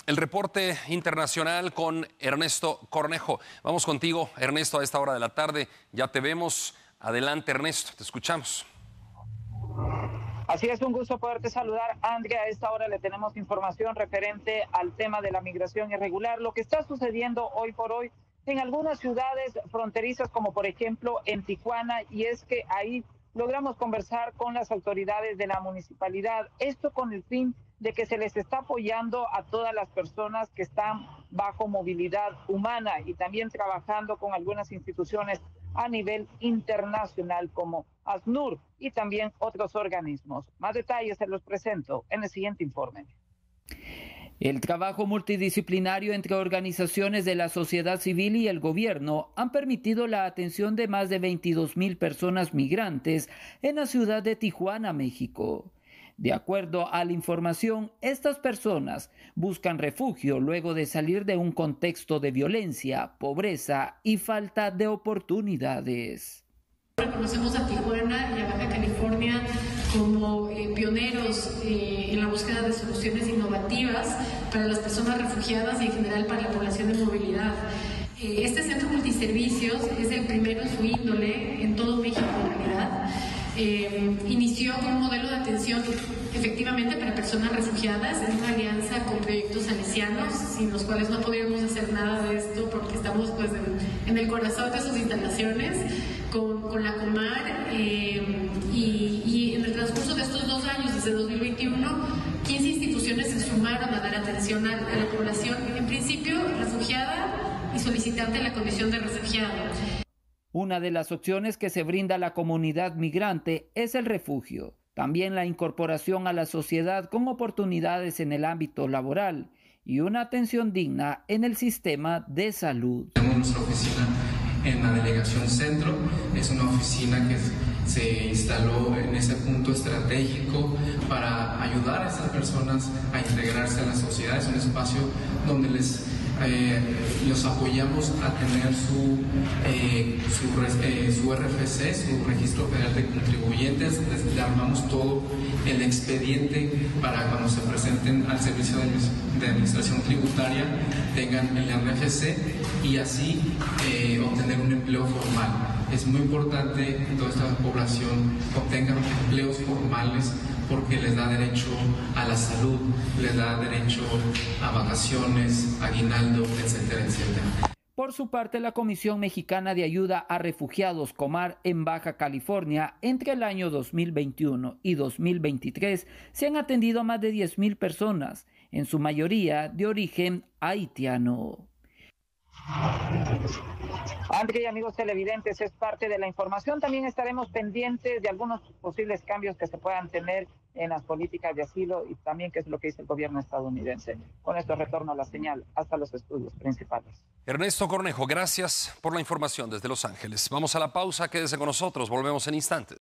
El reporte internacional con Ernesto Cornejo. Vamos contigo, Ernesto, a esta hora de la tarde. Ya te vemos. Adelante, Ernesto, te escuchamos. Así es, un gusto poderte saludar, André. A esta hora le tenemos información referente al tema de la migración irregular, lo que está sucediendo hoy por hoy en algunas ciudades fronterizas, como por ejemplo en Tijuana, y es que ahí logramos conversar con las autoridades de la municipalidad, esto con el fin de que se les está apoyando a todas las personas que están bajo movilidad humana y también trabajando con algunas instituciones a nivel internacional como ACNUR y también otros organismos. Más detalles se los presento en el siguiente informe. El trabajo multidisciplinario entre organizaciones de la sociedad civil y el gobierno han permitido la atención de más de 22,000 personas migrantes en la ciudad de Tijuana, México. De acuerdo a la información, estas personas buscan refugio luego de salir de un contexto de violencia, pobreza y falta de oportunidades. Reconocemos a Tijuana y a Baja California como pioneros en la búsqueda de soluciones innovativas para las personas refugiadas y en general para la población de movilidad. Este centro multiservicios es el primero en su índole en todo México en realidad. Inició con un modelo de atención efectivamente para personas refugiadas en una alianza con proyectos salesianos, sin los cuales no podríamos hacer nada de esto porque estamos pues en el corazón de sus instalaciones, con la Comar y en el transcurso de estos 2 años, desde 2021, 15 instituciones se sumaron a dar atención a la población, en principio refugiada y solicitante de la condición de refugiado. Una de las opciones que se brinda a la comunidad migrante es el refugio, también la incorporación a la sociedad con oportunidades en el ámbito laboral y una atención digna en el sistema de salud. Tenemos nuestra oficina en la Delegación Centro, es una oficina que se instaló en ese punto estratégico para ayudar a estas personas a integrarse a la sociedad. Es un espacio donde los apoyamos a tener su RFC, su Registro Federal de Contribuyentes. Les armamos todo el expediente para cuando se presenten al Servicio de Administración Tributaria tengan el RFC y así obtener un empleo formal. Es muy importante que toda esta población obtenga empleos formales porque les da derecho a la salud, les da derecho a vacaciones, aguinaldo, etcétera, etcétera. Por su parte, la Comisión Mexicana de Ayuda a Refugiados Comar en Baja California, entre el año 2021 y 2023, se han atendido a más de 10,000 personas, en su mayoría de origen haitiano. André y amigos televidentes, es parte de la información. También estaremos pendientes de algunos posibles cambios que se puedan tener en las políticas de asilo y también qué es lo que dice el gobierno estadounidense. Con esto retorno a la señal hasta los estudios principales. Ernesto Cornejo, gracias por la información desde Los Ángeles. Vamos a la pausa, quédese con nosotros, volvemos en instantes.